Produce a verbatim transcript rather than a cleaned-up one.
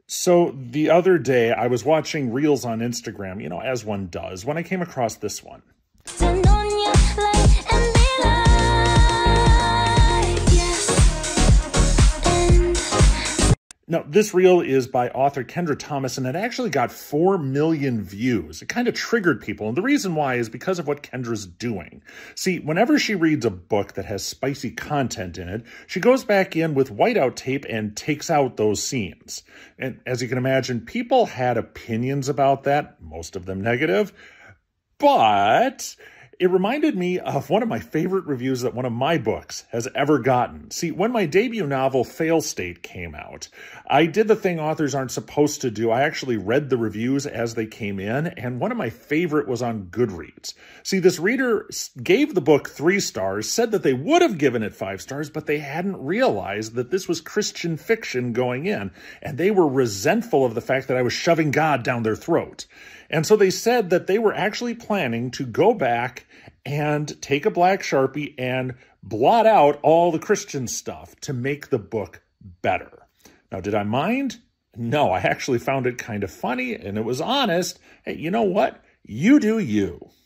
So the other day, I was watching Reels on Instagram, you know, as one does, when I came across this one. Now, this reel is by author Kendra Thomas, and it actually got four million views. It kind of triggered people, and the reason why is because of what Kendra's doing. See, whenever she reads a book that has spicy content in it, she goes back in with whiteout tape and takes out those scenes. And as you can imagine, people had opinions about that, most of them negative, but it reminded me of one of my favorite reviews that one of my books has ever gotten. See, when my debut novel, Fail State, came out, I did the thing authors aren't supposed to do. I actually read the reviews as they came in, and one of my favorite was on Goodreads. See, this reader gave the book three stars, said that they would have given it five stars, but they hadn't realized that this was Christian fiction going in, and they were resentful of the fact that I was shoving God down their throat. And so they said that they were actually planning to go back and take a black Sharpie and blot out all the Christian stuff to make the book better. Now, did I mind? No, I actually found it kind of funny, and it was honest. Hey, you know what? You do you.